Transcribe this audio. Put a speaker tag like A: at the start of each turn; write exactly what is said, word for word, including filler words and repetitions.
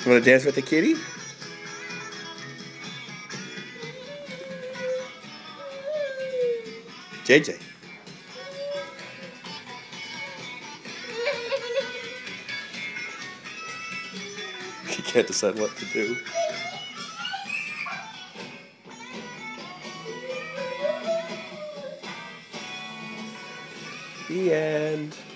A: You want to dance with the kitty? J J. He can't decide what to do. The end.